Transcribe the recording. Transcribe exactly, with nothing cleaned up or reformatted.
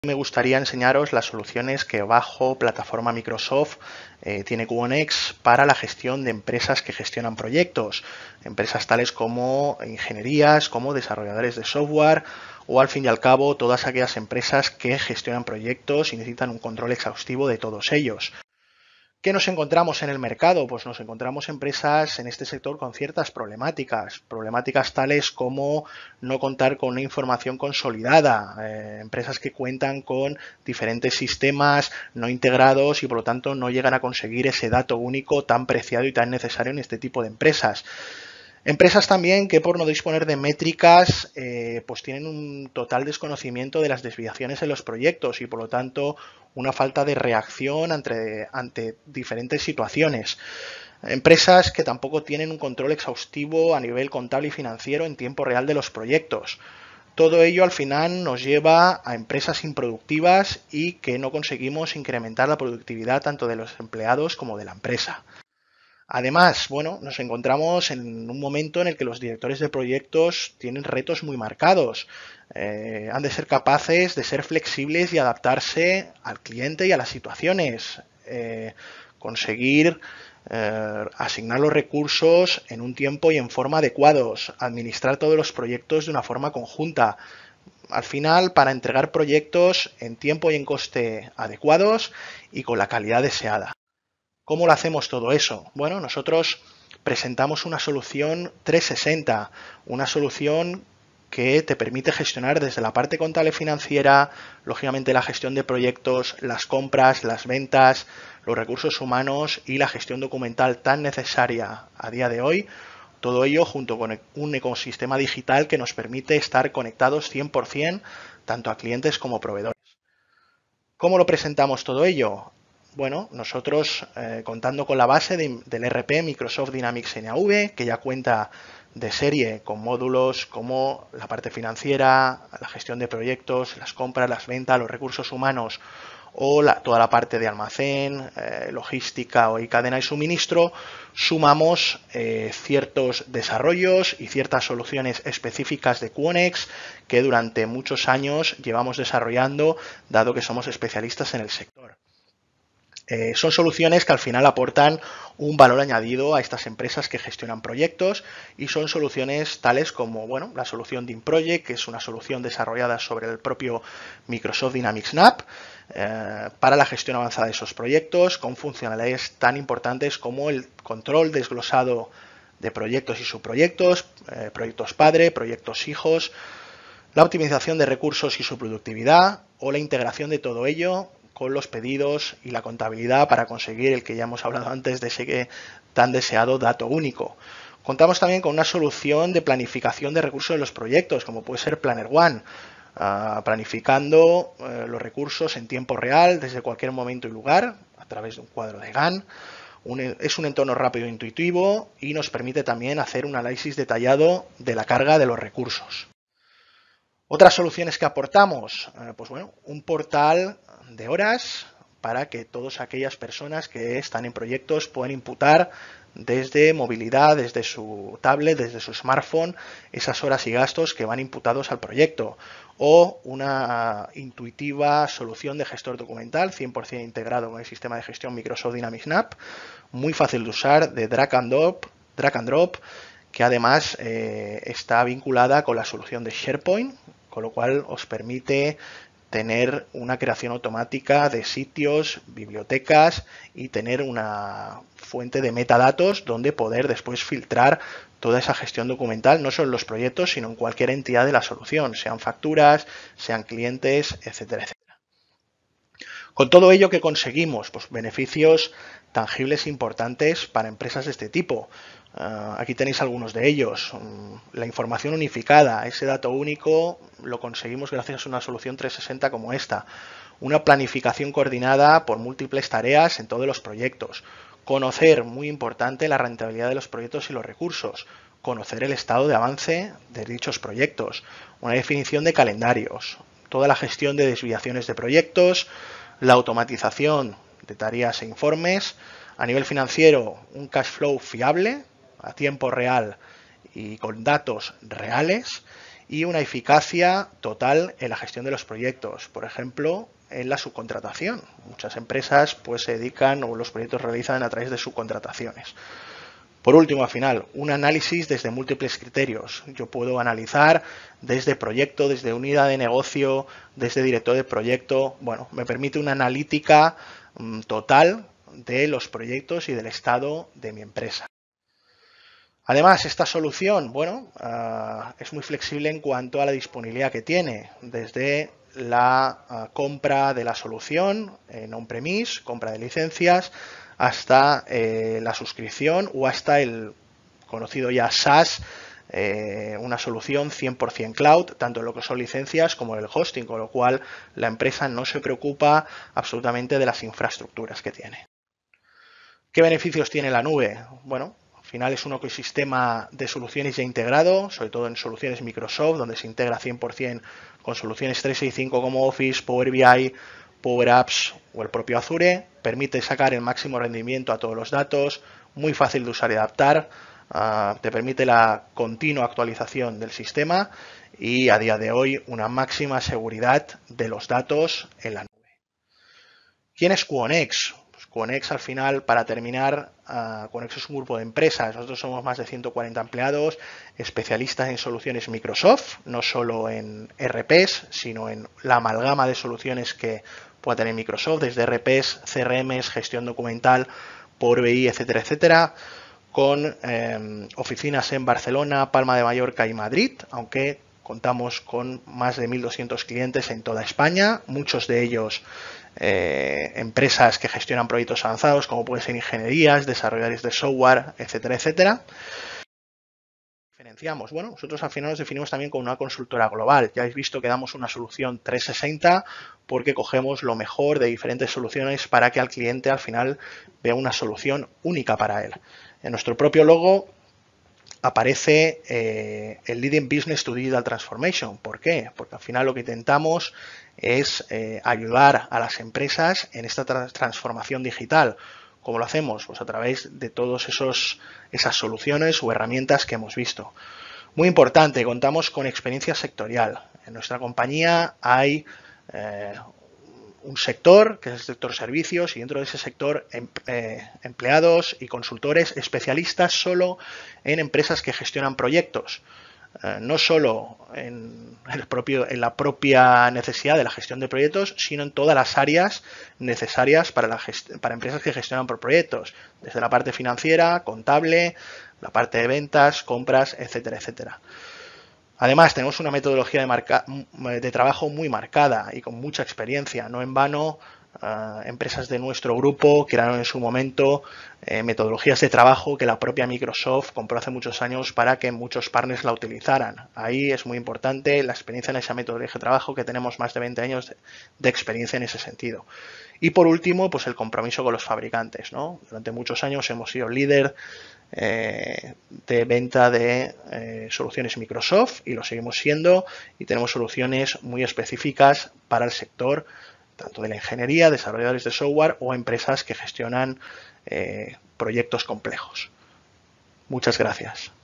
Me gustaría enseñaros las soluciones que bajo plataforma Microsoft eh, tiene QNX para la gestión de empresas que gestionan proyectos, empresas tales como ingenierías, como desarrolladores de software o al fin y al cabo todas aquellas empresas que gestionan proyectos y necesitan un control exhaustivo de todos ellos. ¿Qué nos encontramos en el mercado? Pues nos encontramos empresas en este sector con ciertas problemáticas, problemáticas tales como no contar con una información consolidada, eh, empresas que cuentan con diferentes sistemas no integrados y por lo tanto no llegan a conseguir ese dato único tan preciado y tan necesario en este tipo de empresas. Empresas también que por no disponer de métricas eh, pues tienen un total desconocimiento de las desviaciones en los proyectos y por lo tanto una falta de reacción ante, ante diferentes situaciones. Empresas que tampoco tienen un control exhaustivo a nivel contable y financiero en tiempo real de los proyectos. Todo ello al final nos lleva a empresas improductivas y que no conseguimos incrementar la productividad tanto de los empleados como de la empresa. Además, bueno, nos encontramos en un momento en el que los directores de proyectos tienen retos muy marcados. Eh, han de ser capaces de ser flexibles y adaptarse al cliente y a las situaciones. Eh, conseguir eh, asignar los recursos en un tiempo y en forma adecuados. Administrar todos los proyectos de una forma conjunta. Al final, para entregar proyectos en tiempo y en coste adecuados y con la calidad deseada. ¿Cómo lo hacemos todo eso? Bueno, nosotros presentamos una solución trescientos sesenta, una solución que te permite gestionar desde la parte contable financiera, lógicamente la gestión de proyectos, las compras, las ventas, los recursos humanos y la gestión documental tan necesaria a día de hoy. Todo ello junto con un ecosistema digital que nos permite estar conectados cien por cien tanto a clientes como proveedores. ¿Cómo lo presentamos todo ello? Bueno, nosotros eh, contando con la base de, del E R P Microsoft Dynamics N A V, que ya cuenta de serie con módulos como la parte financiera, la gestión de proyectos, las compras, las ventas, los recursos humanos o la, toda la parte de almacén, eh, logística y cadena de suministro, sumamos eh, ciertos desarrollos y ciertas soluciones específicas de QNX que durante muchos años llevamos desarrollando, dado que somos especialistas en el sector. Eh, son soluciones que al final aportan un valor añadido a estas empresas que gestionan proyectos y son soluciones tales como bueno, la solución DynProject, que es una solución desarrollada sobre el propio Microsoft Dynamics N A P eh, para la gestión avanzada de esos proyectos con funcionalidades tan importantes como el control desglosado de proyectos y subproyectos, eh, proyectos padre, proyectos hijos, la optimización de recursos y su productividad o la integración de todo ello con los pedidos y la contabilidad para conseguir el que ya hemos hablado antes de ese tan deseado dato único. Contamos también con una solución de planificación de recursos de los proyectos, como puede ser Planner One, uh, planificando uh, los recursos en tiempo real desde cualquier momento y lugar a través de un cuadro de Gantt. Un, es un entorno rápido e intuitivo y nos permite también hacer un análisis detallado de la carga de los recursos. Otras soluciones que aportamos, eh, pues bueno, un portal de horas para que todas aquellas personas que están en proyectos puedan imputar desde movilidad, desde su tablet, desde su smartphone, esas horas y gastos que van imputados al proyecto. O una intuitiva solución de gestor documental cien por cien integrado con el sistema de gestión Microsoft Dynamics N A P, muy fácil de usar, de drag and drop, drag and drop que además eh, está vinculada con la solución de SharePoint, con lo cual os permite tener una creación automática de sitios, bibliotecas y tener una fuente de metadatos donde poder después filtrar toda esa gestión documental, no solo en los proyectos, sino en cualquier entidad de la solución, sean facturas, sean clientes, etcétera, etcétera. Con todo ello, ¿qué conseguimos? Pues beneficios tangibles importantes para empresas de este tipo. Uh, aquí tenéis algunos de ellos. Um, la información unificada, ese dato único lo conseguimos gracias a una solución trescientos sesenta como esta. Una planificación coordinada por múltiples tareas en todos los proyectos. Conocer, muy importante, la rentabilidad de los proyectos y los recursos. Conocer el estado de avance de dichos proyectos. Una definición de calendarios. Toda la gestión de desviaciones de proyectos. La automatización de tareas e informes. A nivel financiero, un cash flow fiable, a tiempo real y con datos reales, y una eficacia total en la gestión de los proyectos. Por ejemplo, en la subcontratación. Muchas empresas pues se dedican o los proyectos realizan a través de subcontrataciones. Por último, al final, un análisis desde múltiples criterios. Yo puedo analizar desde proyecto, desde unidad de negocio, desde director de proyecto. Bueno, me permite una analítica um, total de los proyectos y del estado de mi empresa. Además, esta solución, bueno, uh, es muy flexible en cuanto a la disponibilidad que tiene, desde la uh, compra de la solución en on-premise, compra de licencias, hasta eh, la suscripción o hasta el conocido ya SaaS, eh, una solución cien por cien cloud, tanto en lo que son licencias como en el hosting, con lo cual la empresa no se preocupa absolutamente de las infraestructuras que tiene. ¿Qué beneficios tiene la nube? Bueno, al final es un ecosistema de soluciones ya integrado, sobre todo en soluciones Microsoft, donde se integra cien por cien con soluciones trescientos sesenta y cinco como Office, Power B I, Power Apps o el propio Azure. Permite sacar el máximo rendimiento a todos los datos, muy fácil de usar y adaptar, uh, te permite la continua actualización del sistema y a día de hoy una máxima seguridad de los datos en la nube. ¿Quién es QONEX? QONEX al final, para terminar, uh, QONEX es un grupo de empresas. Nosotros somos más de ciento cuarenta empleados, especialistas en soluciones Microsoft, no solo en R Ps, sino en la amalgama de soluciones que pueda tener Microsoft, desde R Ps, C R Ms, gestión documental, Power B I, etcétera, etcétera, con eh, oficinas en Barcelona, Palma de Mallorca y Madrid, aunque contamos con más de mil doscientos clientes en toda España, muchos de ellos eh, empresas que gestionan proyectos avanzados, como pueden ser ingenierías, desarrolladores de software, etcétera, etcétera. Diferenciamos. Bueno, nosotros al final nos definimos también como una consultora global. Ya habéis visto que damos una solución trescientos sesenta porque cogemos lo mejor de diferentes soluciones para que al cliente al final vea una solución única para él. En nuestro propio logo aparece eh, el Leading Business to Digital Transformation. ¿Por qué? Porque al final lo que intentamos es eh, ayudar a las empresas en esta tra transformación digital. ¿Cómo lo hacemos? Pues a través de todas esas soluciones o herramientas que hemos visto. Muy importante, contamos con experiencia sectorial. En nuestra compañía hay eh, un sector, que es el sector servicios, y dentro de ese sector em, eh, empleados y consultores especialistas solo en empresas que gestionan proyectos. Eh, no solo en, el propio, en la propia necesidad de la gestión de proyectos, sino en todas las áreas necesarias para, la para empresas que gestionan por proyectos, desde la parte financiera, contable, la parte de ventas, compras, etcétera, etcétera. Además, tenemos una metodología de, marca, de trabajo muy marcada y con mucha experiencia. No en vano, uh, empresas de nuestro grupo crearon en su momento eh, metodologías de trabajo que la propia Microsoft compró hace muchos años para que muchos partners la utilizaran. Ahí es muy importante la experiencia en esa metodología de trabajo, que tenemos más de veinte años de, de experiencia en ese sentido. Y por último, pues el compromiso con los fabricantes, ¿no? Durante muchos años hemos sido líder Eh, de venta de eh, soluciones Microsoft y lo seguimos siendo, y tenemos soluciones muy específicas para el sector tanto de la ingeniería, desarrolladores de software o empresas que gestionan eh, proyectos complejos. Muchas gracias.